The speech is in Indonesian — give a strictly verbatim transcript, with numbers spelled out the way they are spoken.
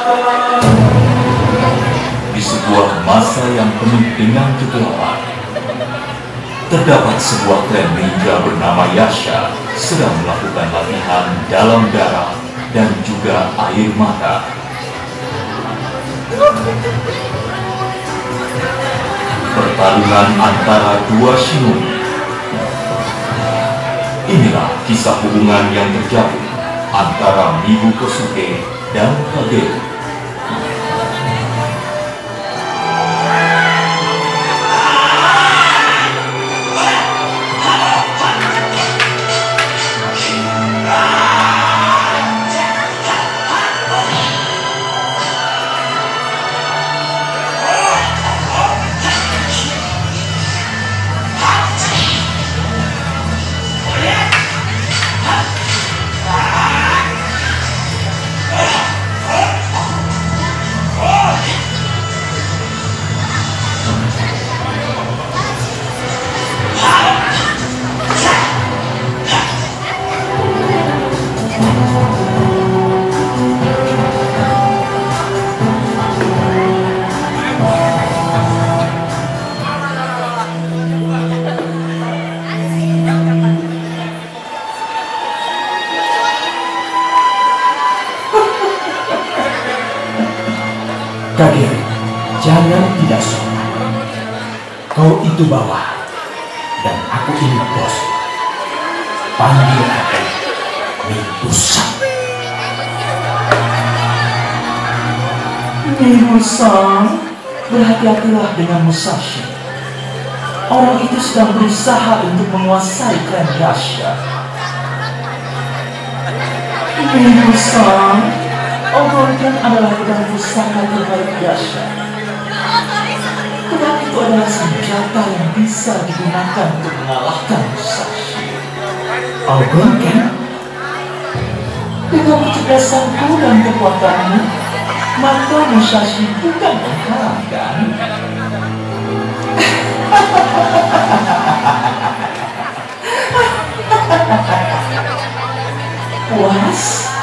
Di sebuah masa yang penuh dengan kegelapan, terdapat sebuah klan ninja bernama Yasha sedang melakukan latihan dalam darah dan juga air mata. Pertarungan antara dua shinobi. Inilah kisah hubungan yang terjadi antara Mibu Kosuke dan Kagero. Kagero, jangan tidak sopan. Kau itu bawah, dan aku ini bos. Panggil aku Mibu-san. Mibu-san, berhati-hatilah dengan Musashi. Orang itu sedang berusaha untuk menguasai klan Yasha. Mibu-san, Ogoken adalah pedang pusaka terbaik Yasha. Pedang itu adalah senjata yang bisa digunakan untuk mengalahkan Musashi. Ogoken? Dengan kecerdasanku dan kekuatanmu, maka Musashi bukan menghalangan. Puas?